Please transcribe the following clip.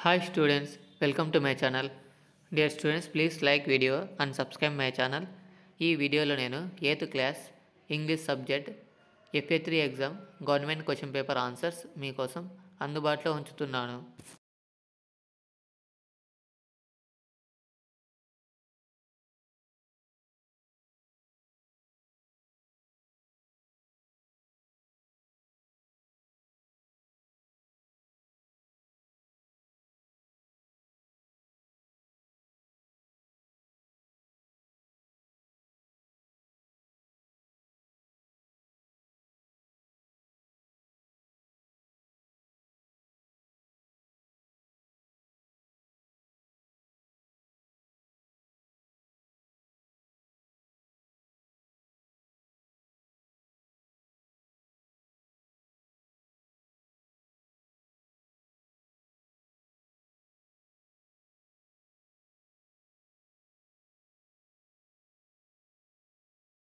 Hi students, welcome to my channel. Dear students, please like video and subscribe my channel. ఈ వీడియోలో నేను 8th class English subject FA3 exam government question paper answers మీకోసం అందుబాటులో ఉంచుతున్నాను.